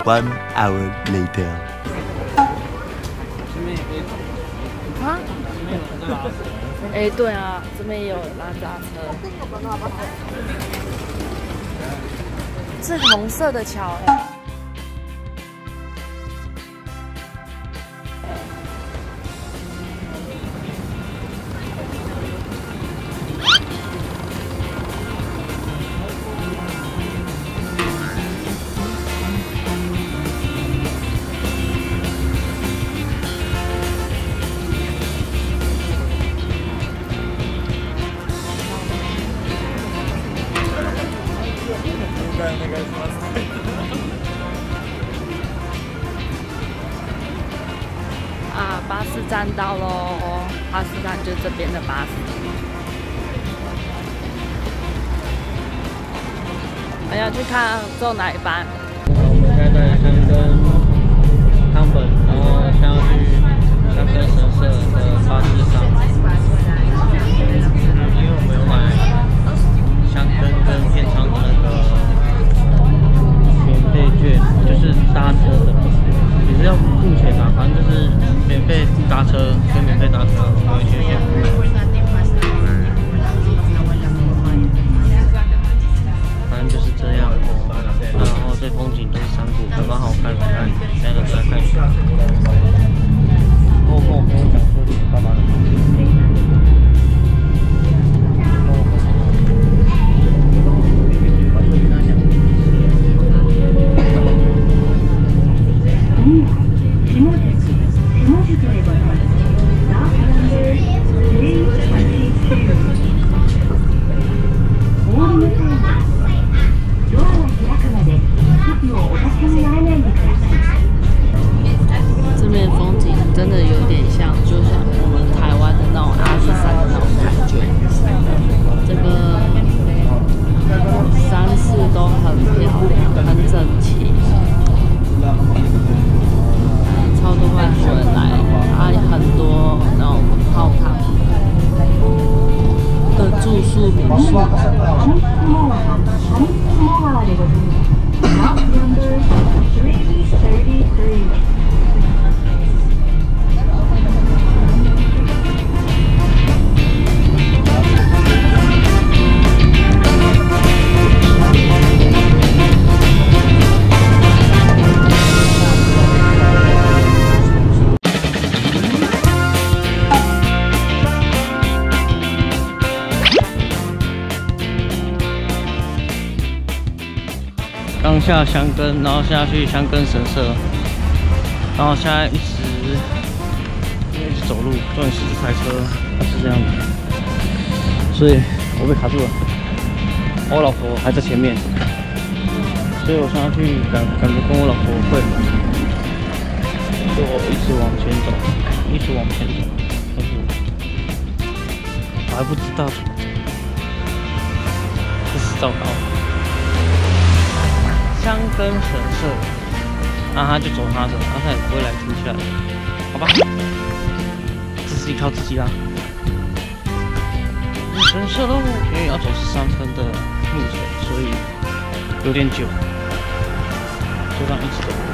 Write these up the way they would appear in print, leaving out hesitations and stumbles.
1 hour later. 啊？哎，对啊，这边也有拉闸车。是红色的桥哎。啊，巴士站到喽！巴士站就这边的巴士。我要去看坐哪一班。 我们现在在香根康本，然后现在要去香根神社的巴士上。因为我们有买香根跟片仓的那个免费券，就是搭车的，也是要付钱的，反正就是免费搭车跟免费搭车，有一些先付。反正就是这样。然后这风景都是山谷，还蛮好看的。看，现在都在看雪。然后跟我朋友讲说你干嘛的？ 这边风景真的有点像，就像我们台湾的那种阿里山的那种感觉。这个山势都很漂亮，很整齐，超多外国人来，还有很多那种泡汤的住宿民宿。 刚下香根，然后下去香根神社，然后现在一直走路，重点是这台车它是这样子，所以我被卡住了。我老婆还在前面，所以我现在去赶着跟我老婆汇合，所以我一直往前走，一直往前走，但是我还不知道怎么走，真是糟糕。香根神社，然后他就走他的，然后他也不会来停下来，好吧？自己靠自己啦。神社喽，因为要走13分的路程，所以有点久，就这样一直走。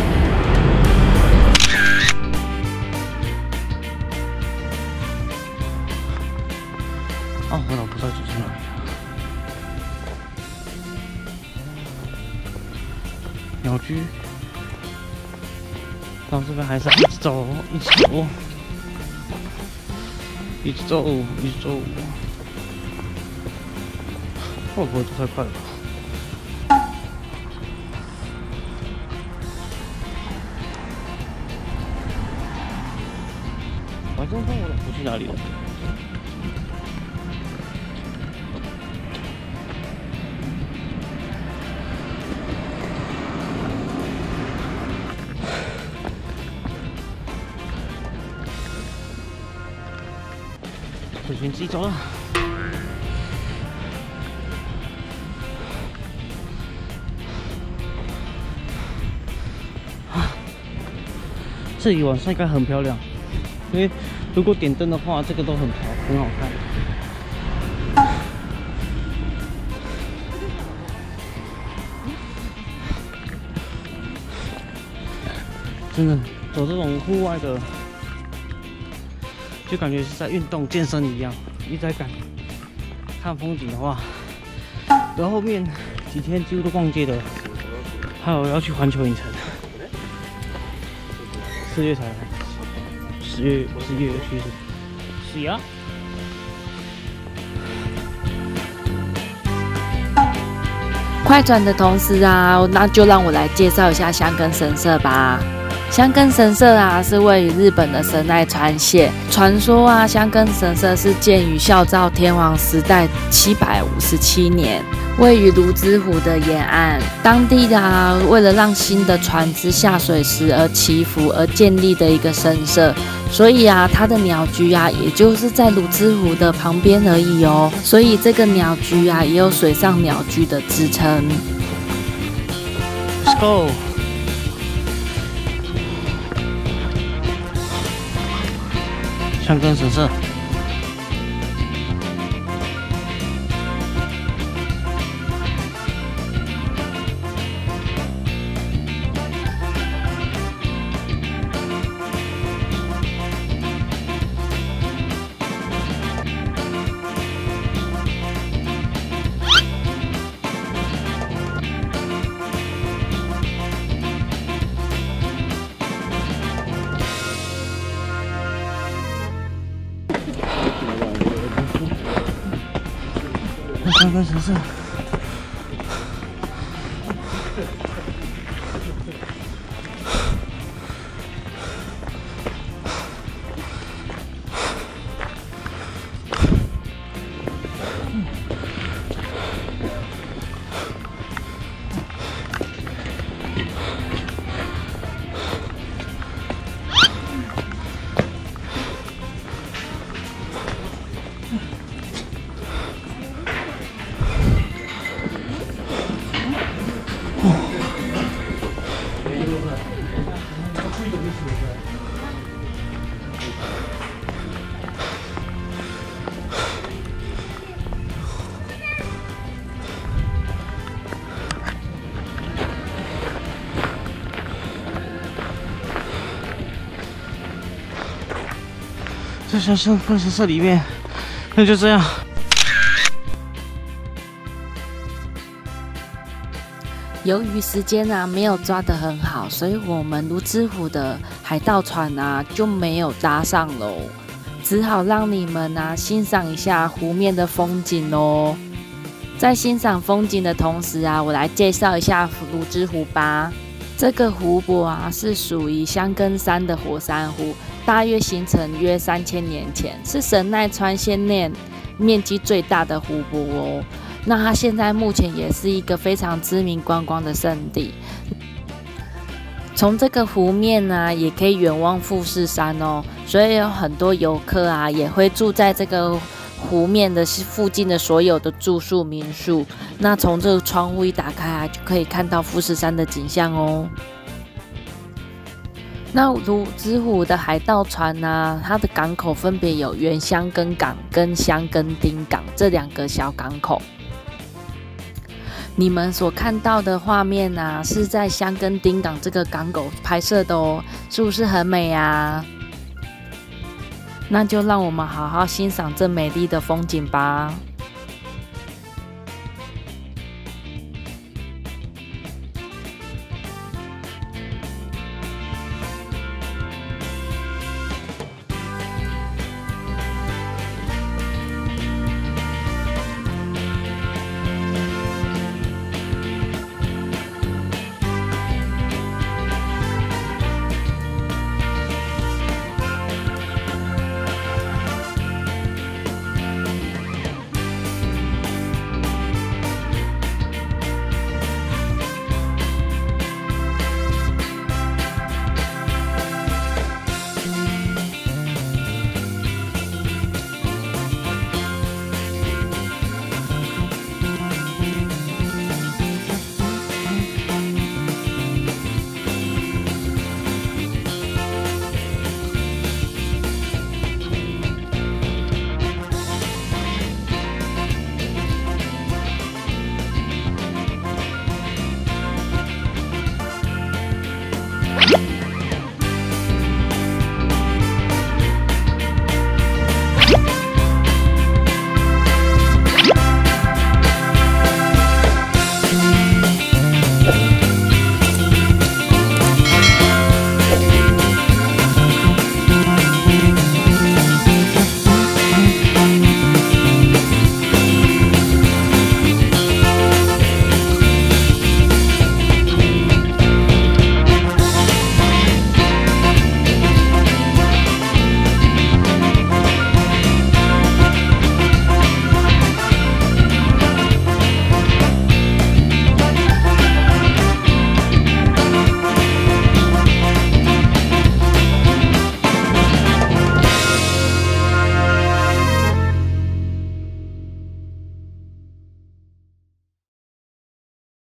哦，我老婆在走在哪里？鸟居，到这边还是一直走，一直走，一直走，一直走。会不会走太快了？我真不知道我老婆去哪里了。这群自己走了。这里晚上应该很漂亮，因为如果点灯的话，这个都很好看。 真的走这种户外的，就感觉是在运动健身一样。你在看风景的话，然后后面几天几乎都逛街的，还有要去环球影城，4月才来，10月有去是啊。 快转的同时啊，那就让我来介绍一下箱根神社吧。箱根神社啊，是位于日本的神奈川县。传说啊，箱根神社是建于孝昭天皇时代757年，位于泸沽湖的沿岸。当地的啊，为了让新的船只下水时而祈福而建立的一个神社。所以啊，它的鸟居啊，也就是在泸沽湖的旁边而已哦。所以这个鸟居啊，也有水上鸟居的支称。 Let's go。箱根神社。箱根神社。在箱根神社里面，那就这样。 由于时间啊没有抓得很好，所以我们泸沽湖的海盗船啊就没有搭上喽，只好让你们啊欣赏一下湖面的风景哦。在欣赏风景的同时啊，我来介绍一下泸沽湖吧。这个湖泊啊是属于箱根山的火山湖，大约形成约3000年前，是神奈川县内面积最大的湖泊哦。那它现在目前也是一个非常知名观光的胜地。从这个湖面呢，也可以远望富士山哦，所以有很多游客啊也会住在这个湖面的附近的所有的住宿民宿。那从这个窗户一打开啊，就可以看到富士山的景象哦。那泸沽湖的海盗船呢，它的港口分别有原箱根港跟箱根町港这2个小港口。你们所看到的画面啊，是在箱根町港这个港口拍摄的哦，是不是很美啊？那就让我们好好欣赏这美丽的风景吧。